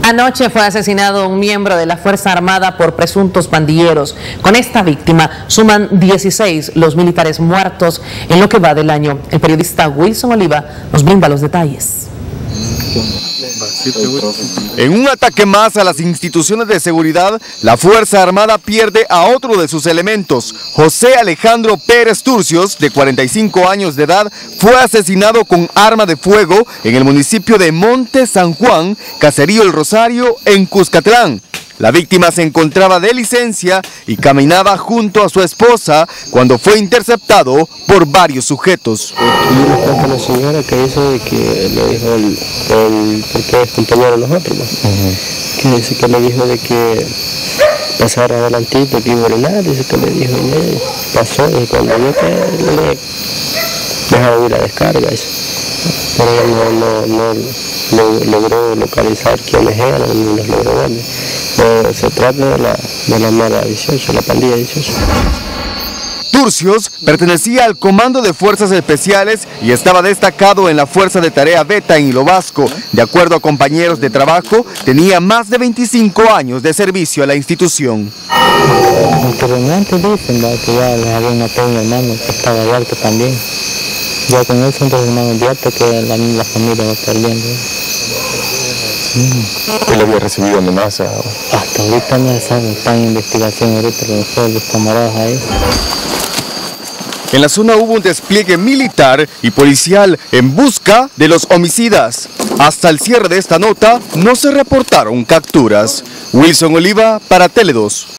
Anoche fue asesinado un miembro de la Fuerza Armada por presuntos pandilleros. Con esta víctima suman 16 los militares muertos en lo que va del año. El periodista Wilson Oliva nos brinda los detalles. En un ataque más a las instituciones de seguridad, la Fuerza Armada pierde a otro de sus elementos. José Alejandro Pérez Turcios, de 45 años de edad, fue asesinado con arma de fuego en el municipio de Monte San Juan, Caserío El Rosario, en Cuscatlán. La víctima se encontraba de licencia y caminaba junto a su esposa cuando fue interceptado por varios sujetos. Y una señora que hizo de que le dijo porque es compañero de nosotros, que dice que le dijo de que pasara adelantito, que iba a orinar, dice que le dijo, y pasó, y cuando vio que le dejaba ir la descarga, pero no logró localizar quiénes eran, ni los logró ver. Se trata de la mala 18, la pandilla 18. Turcios pertenecía al Comando de Fuerzas Especiales y estaba destacado en la Fuerza de Tarea Beta en Hilo Vasco. De acuerdo a compañeros de trabajo, tenía más de 25 años de servicio a la institución. Anteriormente dicen que ya les había matado a un hermano que estaba de alto también. Ya con eso un hermano de alto que la familia va perdiendo. ¿Él había recibido amenaza? Hasta ahorita no se sabe, está en investigación ahorita con los camaradas ahí. En la zona hubo un despliegue militar y policial en busca de los homicidas. Hasta el cierre de esta nota no se reportaron capturas. Wilson Oliva para Tele 2.